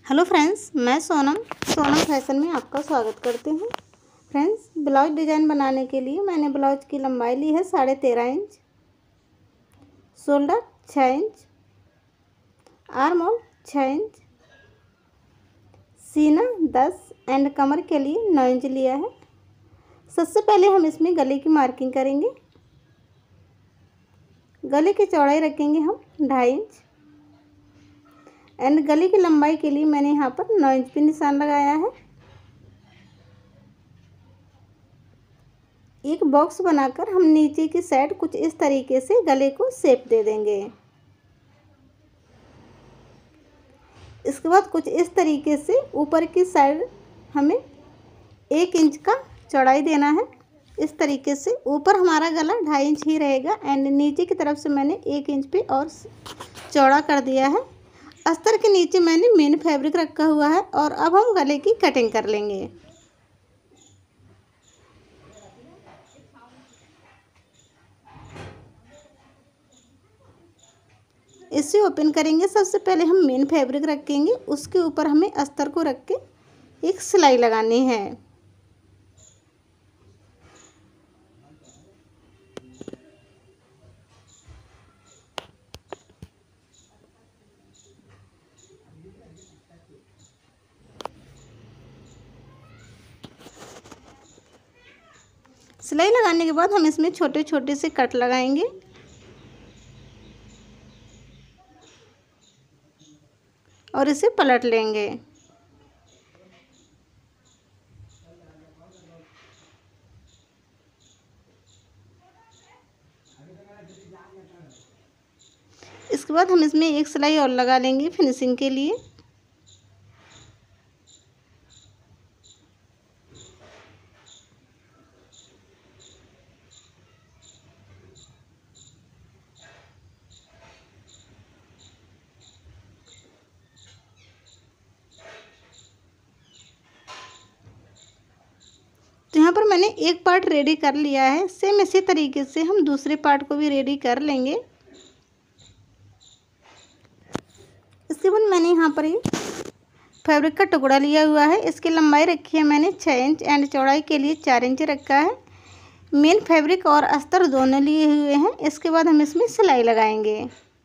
Hello friends, मैं Sonam fashion में आपका स्वागत करती हूँ। फ्रेंड्स, ब्लाउज डिज़ाइन बनाने के लिए मैंने ब्लाउज की लंबाई ली है 13.5 inch, shoulder 6 inch, arm hole 6 inch, सीना 10 एंड कमर के लिए 9 इंच लिया है। सबसे पहले हम इसमें गले की मार्किंग करेंगे। गले की चौड़ाई रखेंगे हम 2.5 इंच एंड गले की लंबाई के लिए मैंने यहाँ पर 9 इंच पे निशान लगाया है। एक बॉक्स बनाकर हम नीचे की साइड कुछ इस तरीके से गले को शेप दे देंगे। इसके बाद कुछ इस तरीके से ऊपर की साइड हमें 1 इंच का चौड़ाई देना है। इस तरीके से ऊपर हमारा गला 2.5 इंच ही रहेगा एंड नीचे की तरफ से मैंने 1 इंच पे और चौड़ा कर दिया है। अस्तर के नीचे मैंने मेन फैब्रिक रखा हुआ है और अब हम गले की कटिंग कर लेंगे। इसे ओपन करेंगे। सबसे पहले हम मेन फैब्रिक रखेंगे, उसके ऊपर हमें अस्तर को रख के एक सिलाई लगानी है। सिलाई लगाने के बाद हम इसमें छोटे छोटे से कट लगाएंगे। और इसे पलट लेंगे। इसके बाद हम इसमें एक सिलाई और लगा लेंगे फिनिशिंग के लिए। तो यहाँ पर मैंने एक पार्ट रेडी कर लिया है। सेम इसी तरीके से हम दूसरे पार्ट को भी रेडी कर लेंगे। इसके बाद मैंने यहाँ पर ये फैब्रिक का टुकड़ा लिया हुआ है। इसकी लंबाई रखी है मैंने 6 इंच एंड चौड़ाई के लिए 4 इंच रखा है। मेन फैब्रिक और अस्तर दोनों लिए हुए हैं। इसके बाद हम इसमें सिलाई लगाएंगे।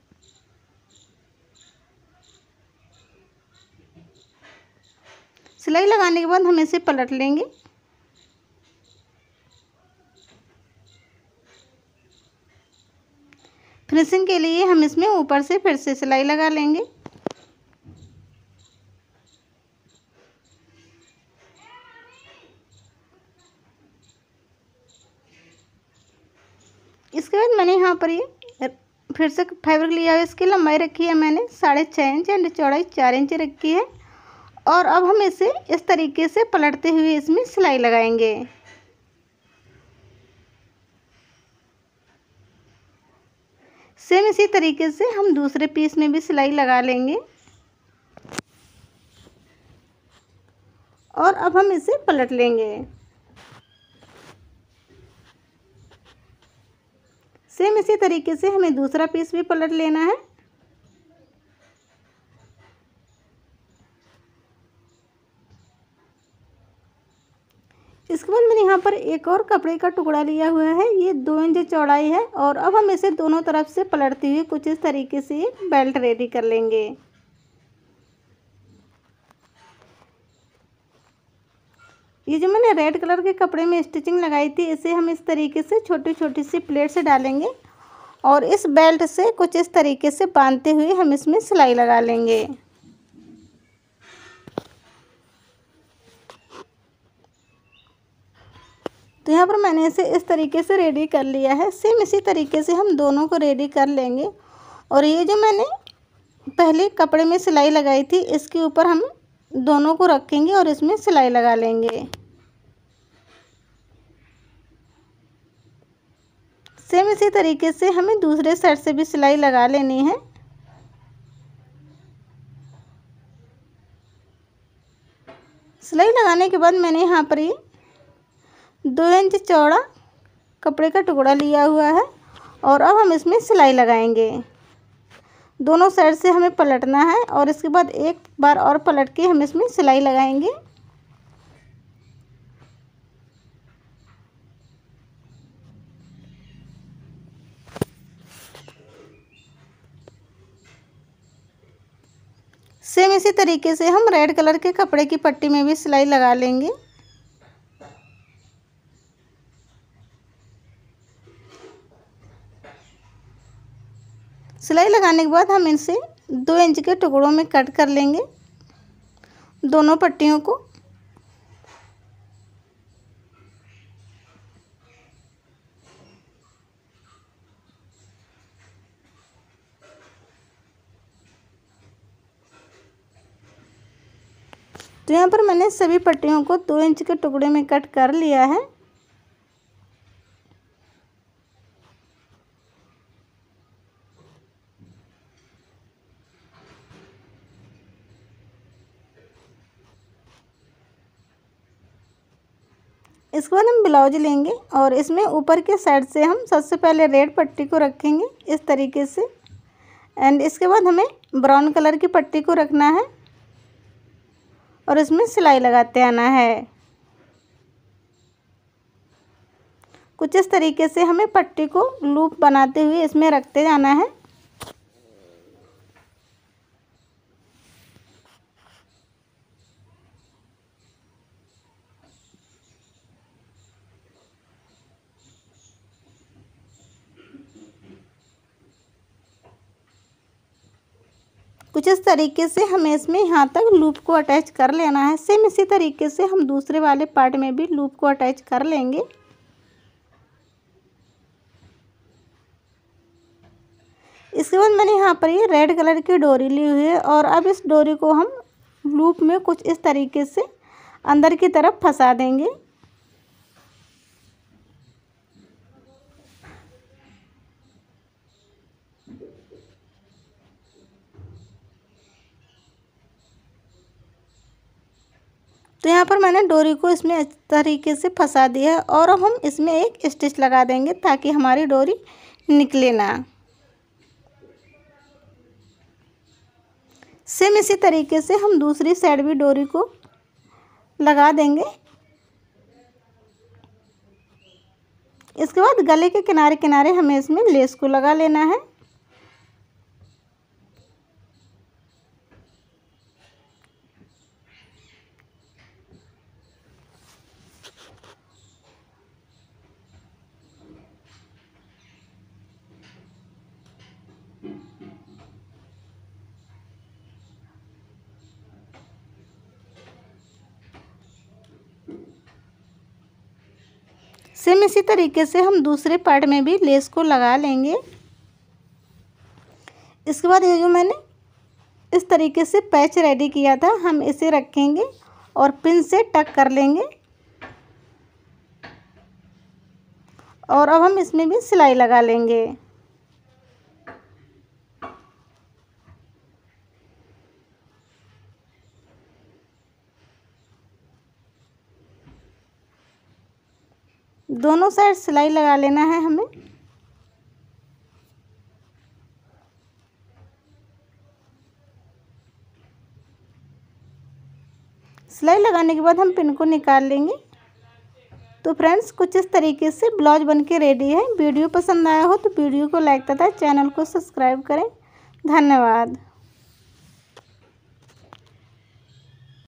सिलाई लगाने के बाद हम इसे पलट लेंगे। फिनिशिंग के लिए हम इसमें ऊपर से फिर से सिलाई लगा लेंगे। इसके बाद मैंने यहाँ पर ये फिर से फैब्रिक लिया है। इसकी लंबाई रखी है मैंने 6.5 इंच एंड चौड़ाई 4 इंच रखी है। और अब हम इसे इस तरीके से पलटते हुए इसमें सिलाई लगाएंगे। सेम इसी तरीके से हम दूसरे पीस में भी सिलाई लगा लेंगे। और अब हम इसे पलट लेंगे। सेम इसी तरीके से हमें दूसरा पीस भी पलट लेना है। इसके बाद मैंने यहाँ पर एक और कपड़े का टुकड़ा लिया हुआ है। ये 2 इंच चौड़ाई है और अब हम इसे दोनों तरफ से पलटते हुए कुछ इस तरीके से बेल्ट रेडी कर लेंगे। ये जो मैंने रेड कलर के कपड़े में स्टिचिंग लगाई थी, इसे हम इस तरीके से छोटी छोटी सी प्लेट से डालेंगे और इस बेल्ट से कुछ इस तरीके से बांधते हुए हम इसमें सिलाई लगा लेंगे। तो यहाँ पर मैंने इसे इस तरीके से रेडी कर लिया है। सेम इसी तरीके से हम दोनों को रेडी कर लेंगे। और ये जो मैंने पहले कपड़े में सिलाई लगाई थी, इसके ऊपर हम दोनों को रखेंगे और इसमें सिलाई लगा लेंगे। सेम इसी तरीके से हमें दूसरे साइड से भी सिलाई लगा लेनी है। सिलाई लगाने के बाद मैंने यहाँ पर ये 2 इंच चौड़ा कपड़े का टुकड़ा लिया हुआ है और अब हम इसमें सिलाई लगाएंगे। दोनों साइड से हमें पलटना है और इसके बाद एक बार और पलट के हम इसमें सिलाई लगाएंगे। सेम इसी तरीके से हम रेड कलर के कपड़े की पट्टी में भी सिलाई लगा लेंगे। सिलाई लगाने के बाद हम इनसे 2 इंच के टुकड़ों में कट कर लेंगे दोनों पट्टियों को। तो यहाँ पर मैंने सभी पट्टियों को 2 इंच के टुकड़े में कट कर लिया है। इसके बाद हम ब्लाउज लेंगे और इसमें ऊपर के साइड से हम सबसे पहले रेड पट्टी को रखेंगे इस तरीके से, एंड इसके बाद हमें ब्राउन कलर की पट्टी को रखना है और इसमें सिलाई लगाते आना है। कुछ इस तरीके से हमें पट्टी को लूप बनाते हुए इसमें रखते जाना है। कुछ इस तरीके से हमें इसमें यहाँ तक लूप को अटैच कर लेना है। सेम इसी तरीके से हम दूसरे वाले पार्ट में भी लूप को अटैच कर लेंगे। इसके बाद मैंने यहाँ पर ये रेड कलर की डोरी ली हुई है और अब इस डोरी को हम लूप में कुछ इस तरीके से अंदर की तरफ फंसा देंगे। तो यहाँ पर मैंने डोरी को इसमें इस तरीके से फंसा दिया है और अब हम इसमें एक स्टिच लगा देंगे ताकि हमारी डोरी निकले ना। सेम इसी तरीके से हम दूसरी साइड भी डोरी को लगा देंगे। इसके बाद गले के किनारे किनारे हमें इसमें लेस को लगा लेना है। सेम इसी तरीके से हम दूसरे पार्ट में भी लेस को लगा लेंगे। इसके बाद ये जो मैंने इस तरीके से पैच रेडी किया था हम इसे रखेंगे और पिन से टक कर लेंगे और अब हम इसमें भी सिलाई लगा लेंगे। दोनों साइड सिलाई लगा लेना है हमें। सिलाई लगाने के बाद हम पिन को निकाल लेंगे। तो फ्रेंड्स कुछ इस तरीके से ब्लाउज बनके रेडी है। वीडियो पसंद आया हो तो वीडियो को लाइक तथा चैनल को सब्सक्राइब करें। धन्यवाद।